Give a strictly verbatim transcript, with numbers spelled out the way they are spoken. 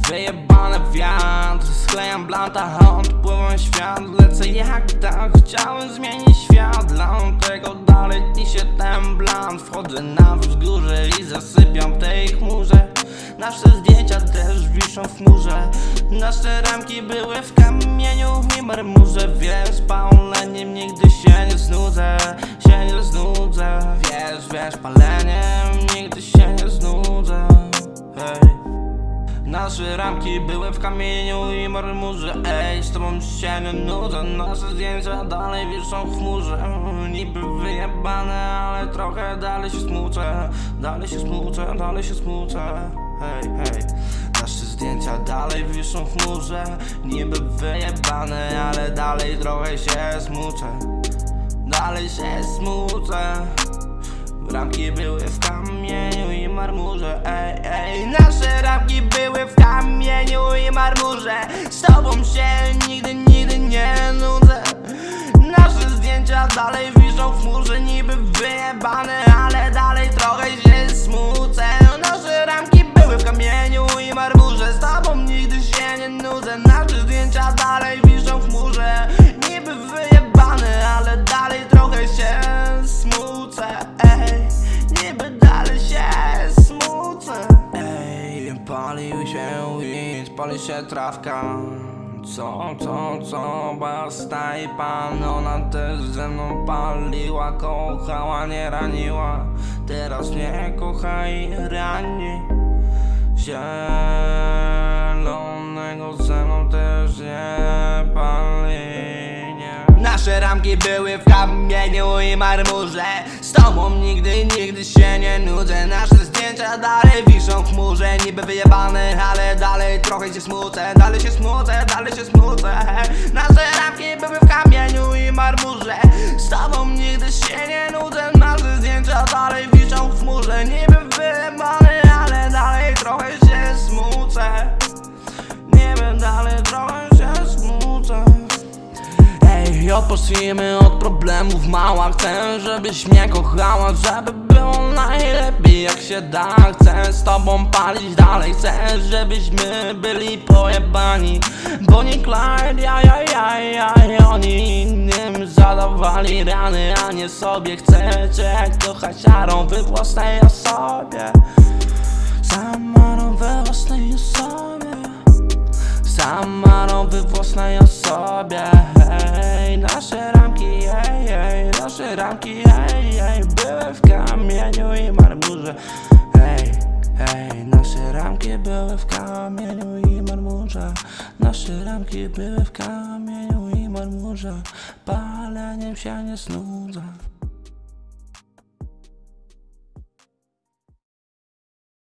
Wyjebane wiatr, sklejam blanta, odpływam świat. Lecę jak tak, chciałem zmienić świat. Dlatego dalej się ten blant. Wchodzę na wzgórze i zasypiam w tej chmurze. Nasze zdjęcia też wiszą w chmurze. Nasze ramki były w kamieniu i marmurze. Wiesz, paleniem nigdy się nie znudzę, się nie znudzę. Wiesz, wiesz, paleniem nigdy się nie znudzę. Hej. Nasze ramki były w kamieniu i marmurze. Ej, z tobą się nie nudzę. Nasze zdjęcia dalej wiszą w chmurze. Niby wyjebane, ale trochę dalej się smucę. Dalej się smucę, dalej się smucę. Hej, hej. Nasze zdjęcia dalej wiszą w chmurze. Niby wyjebane, ale dalej trochę się smucę. Dalej się smucę. Ramki były w kamieniu i marmurze. Ej, ej. Nasze ramki były w kamieniu i marmurze. Z tobą się nigdy, nigdy nie nudzę. Nasze zdjęcia dalej wiszą w chmurze. Niby wyjebane, ale dalej trochę się smucę. Nasze ramki były w kamieniu i marmurze. Z tobą nigdy się nie nudzę. Nasze zdjęcia dalej wiszą w chmurze. Niby wyjebane, ale dalej trochę się smucę. Ej, niby dalej się smucę. Ej, palił się wind, pali się trawka. Co, co, co, basta i pan. Ona też ze mną paliła, kochała, nie raniła. Teraz mnie kocha i rani. Zielonego ze mną też nie pali, nie. Nasze ramki były w kamieniu i marmurze. Z tobą nigdy, nigdy się nie nudzę. Nasze zdjęcia dalej wiszą w chmurze. Niby wyjebane, ale dalej trochę się smucę. Dalej się smucę, dalej się smucę. Nasze ramki były w kamieniu i marmurze. Z tobą nigdy się nie nudzę. Nasze zdjęcia dalej wiszą w chmurze. Niby wyjebane, ale dalej trochę się smucę. Niby dalej trochę się smucę. Ej, odpocznijmy od problemów, mała. Chcę, żebyś mnie kochała, żeby było najlepiej jak się da. Chcę z tobą palić dalej, chcę, żebyśmy byli pojebani. Bonnie Clyde, ja, ja, ja, ja. Oni innym zadawali rany, a nie sobie. Chcę cię kochać szarą we własnej osobie. Samarą we własnej osobie. Samarą we własnej osobie. Hej, nasze ramki, ej, ej, nasze ramki, ej, ej, były w kamieniu i marmurze. Hej, hej, nasze ramki były w kamieniu i marmurze. Nasze ramki były w kamieniu i marmurze. Paleniem się nie snudzę.